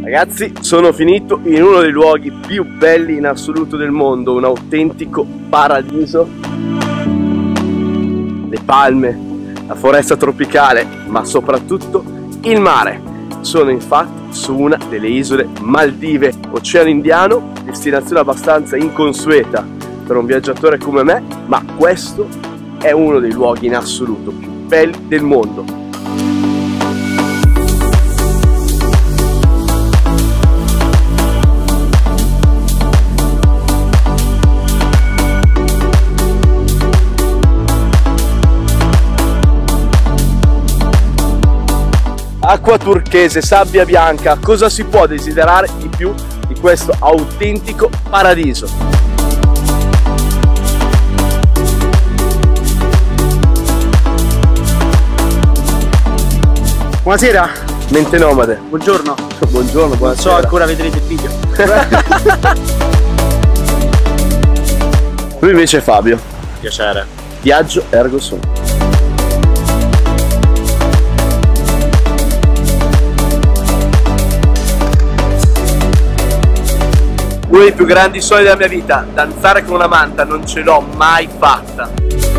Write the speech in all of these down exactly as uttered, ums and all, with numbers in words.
Ragazzi, sono finito in uno dei luoghi più belli in assoluto del mondo, un autentico paradiso. Le palme, la foresta tropicale, ma soprattutto il mare. Sono infatti su una delle isole Maldive, Oceano Indiano, destinazione abbastanza inconsueta per un viaggiatore come me, ma questo è uno dei luoghi in assoluto più belli del mondo. Acqua turchese, sabbia bianca, cosa si può desiderare di più di questo autentico paradiso? Buonasera. Mente nomade. Buongiorno. Buongiorno, buonasera. Non so, ancora vedrete il video. Lui invece è Fabio. Piacere. Viaggio ergo sum. Uno dei più grandi sogni della mia vita, danzare con una manta, non ce l'ho mai fatta.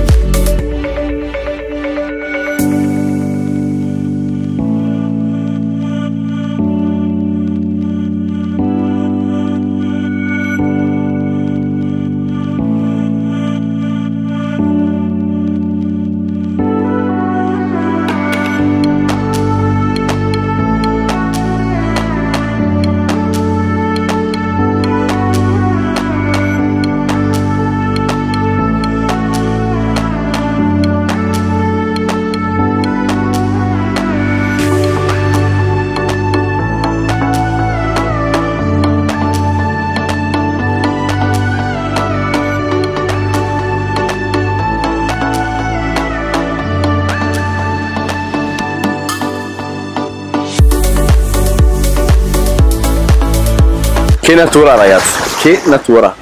Che natura, ragazzi, che natura!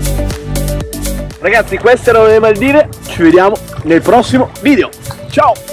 Ragazzi, queste erano le Maldive, ci vediamo nel prossimo video. Ciao!